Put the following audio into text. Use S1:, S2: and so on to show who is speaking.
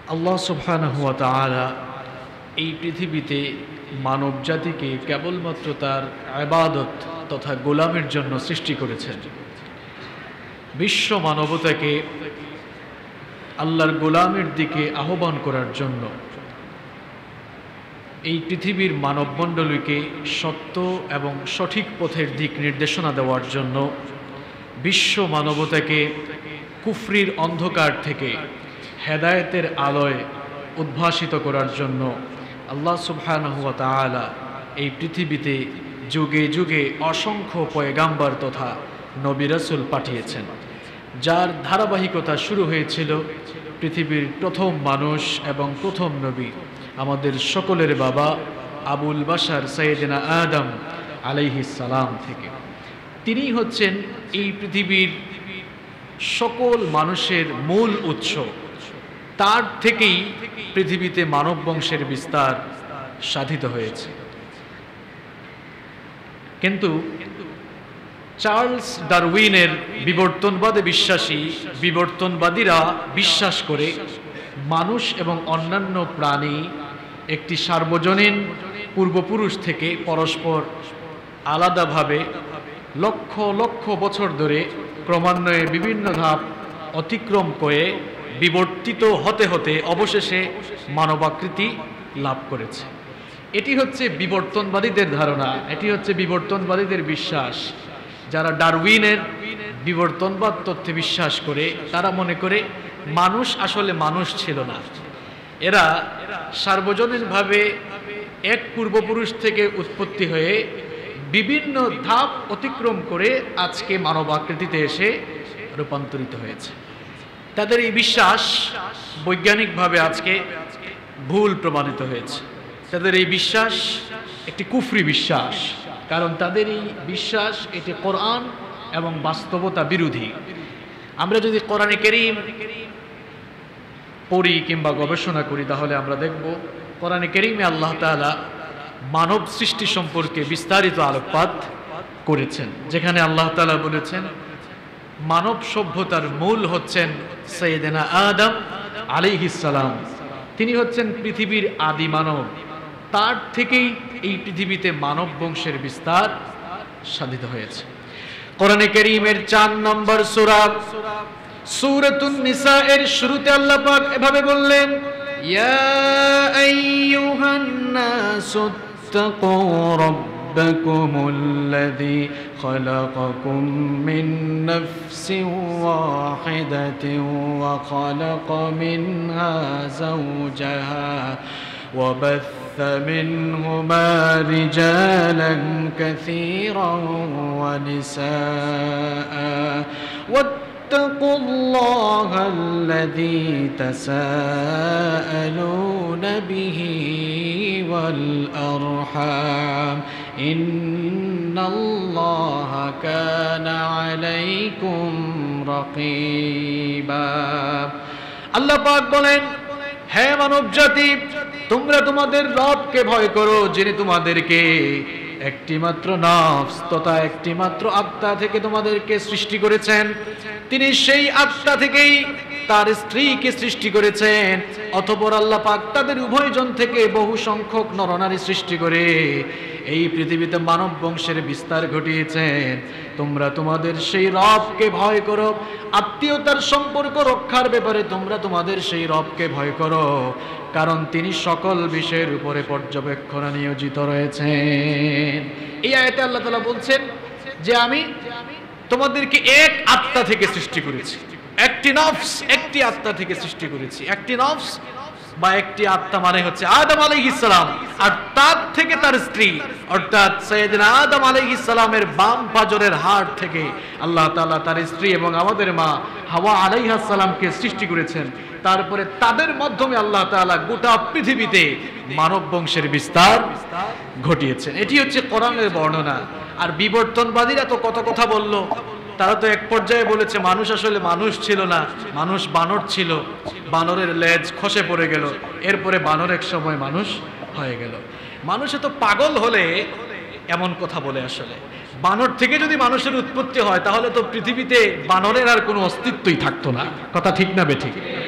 S1: আল্লাহ সুবহানাহু ওয়া তাআলা এই পৃথিবীতে মানব জাতিকে কেবলমাত্র তার ইবাদত তথা গোলামের জন্য সৃষ্টি করেছেন। বিশ্ব মানবতাকে আল্লাহর গোলামের দিকে আহ্বান করার জন্য, এই পৃথিবীর মানবমণ্ডলীকে সত্য এবং সঠিক পথের দিক নির্দেশনা দেওয়ার জন্য, বিশ্ব মানবতাকে কুফরির অন্ধকার থেকে হেদায়েতের আলোয় উদ্ভাসিত করার জন্য আল্লাহ সুবহানাহু ওয়া তাআলা এই পৃথিবীতে যুগে যুগে অসংখ্য পয়গাম্বর তথা নবী রাসূল পাঠিয়েছেন, যার ধারাবাহিকতা শুরু হয়েছিল পৃথিবীর প্রথম মানুষ এবং প্রথম নবী আমাদের সকলের বাবা আবুল বাশার সাইয়েদনা আদম আলাইহিস সালাম থেকে। তিনি হচ্ছেন এই পৃথিবীর সকল মানুষের মূল উৎস। তার থেকেই পৃথিবীতে মানব বংশের বিস্তার সাধিত হয়েছে। কিন্তু চার্লস ডারউইনের বিবর্তনবাদে বিশ্বাসী বিবর্তনবাদীরা বিশ্বাস করে মানুষ এবং অন্যান্য প্রাণী একটি সার্বজনীন পূর্বপুরুষ থেকে পরস্পর আলাদাভাবে লক্ষ লক্ষ বছর ধরে ক্রমান্বয়ে বিভিন্ন ধাপ অতিক্রম করে বিবর্তিত হতে হতে অবশেষে মানবাকৃতি লাভ করেছে। এটি হচ্ছে বিবর্তনবাদীদের ধারণা, এটি হচ্ছে বিবর্তনবাদীদের বিশ্বাস। যারা ডারউইনের বিবর্তনবাদ তত্ত্বে বিশ্বাস করে তারা মনে করে মানুষ আসলে মানুষ ছিল না। এরা সার্বজনীনভাবে এক পূর্বপুরুষ থেকে উৎপত্তি হয়ে বিভিন্ন ধাপ অতিক্রম করে আজকে মানবাকৃতিতে এসে রূপান্তরিত হয়েছে। তাদের এই বিশ্বাস বৈজ্ঞানিকভাবে আজকে ভুল প্রমাণিত হয়েছে। তাদের এই বিশ্বাস একটি কুফরি বিশ্বাস, কারণ তাদের এই বিশ্বাস এটি কোরআন এবং বাস্তবতা বিরোধী। আমরা যদি কোরআনে কারীম পড়ি কিংবা গবেষণা করি তাহলে আমরা দেখব কোরআনে কারীমে আল্লাহ তাআলা মানব সৃষ্টি সম্পর্কে বিস্তারিত আলোকপাত করেছেন, যেখানে আল্লাহ তাআলা বলেছেন মানব সভ্যতার মূল হচ্ছেন সাইয়েদনা আদম আলাইহিস সালাম। তিনি হচ্ছেন পৃথিবীর আদি মানব। তার থেকেই এই পৃথিবীতে মানব বংশের বিস্তার সাধিত হয়েছে। কোরআনে কারীমের ৪ নম্বর সূরা সূরাতুন নিসা এর শুরুতে আল্লাহ পাক এভাবে বললেন, ইয়া আইয়ুহান নাসু তাকু রাব্বাকুমুল্লাযী খালাকাকুম মিন নাফসিন ওয়াহিদাতিন ওয়া খালাকা মিনহা যাওজাহা ওয়া বাথা মিনহুমা রিজালান কাসীরান ওয়া নিসাআ واتقوا الله الذي تساءلون به والأرحام إن الله كان عليكم رقيبا। আল্লাহ পাক বলেন, হে মানব জাতি, তোমরা তোমাদের রবকে ভয় করো, যিনি তোমাদেরকে একটি মাত্র নফস তথা একটি মাত্র আত্মা থেকে তোমাদেরকে সৃষ্টি করেছেন। তিনি সেই আত্মা থেকেই তার স্ত্রীকে সৃষ্টি করেছেন। অতঃপর আল্লাহ পাক তাদের উভয়জন থেকে বহু সংখ্যক নরনারী সৃষ্টি করে এই পৃথিবীতে মানব বংশের বিস্তার ঘটিয়েছেন। তোমরা তোমাদের সেই রবকে ভয় করো। আত্মীয়তার সম্পর্ক রক্ষার ব্যাপারে তোমরা তোমাদের সেই রবকে ভয় করো, কারণ তিনি সকল বিষয়ের উপরে পর্যবেক্ষণে নিয়োজিত রয়েছেন। এই আয়াতে আল্লাহ তাআলা বলছেন যে আমি তোমাদেরকে এক আত্মা থেকে সৃষ্টি করেছি, একটি নফস একটি আত্মা থেকে সৃষ্টি করেছি। একটি নফস বা একটি আত্মা মানে হচ্ছে আদম আলাইহিস সালাম, আর তার থেকে তার স্ত্রী অর্থাৎ সাইয়েদনা আদম আলাইহিস সালামের বাম পাজরের হাড় থেকে আল্লাহ তাআলা তার স্ত্রী এবং আমাদের মা হাওয়া আলাইহিস সালামকে সৃষ্টি করেছেন। তারপরে তাদের মাধ্যমে আল্লাহ তাআলা গোটা পৃথিবীতে মানব বংশের বিস্তার ঘটিয়েছেন। এটি হচ্ছে কোরআনের বর্ণনা। আর বিবর্তনবাদীরা তো কত কথা বলল। তারা তো এক পর্যায়ে বলেছে মানুষ আসলে মানুষ ছিল না, মানুষ বানর ছিল, বানরের লেজ খসে পড়ে গেল, এরপরে বানর এক সময় মানুষ হয়ে গেল। মানুষ এত পাগল হলে এমন কথা বলে। আসলে বানর থেকে যদি মানুষের উৎপত্তি হয় তাহলে তো পৃথিবীতে বানরের আর কোনো অস্তিত্বই থাকতো না। কথা ঠিক না বেঠিক?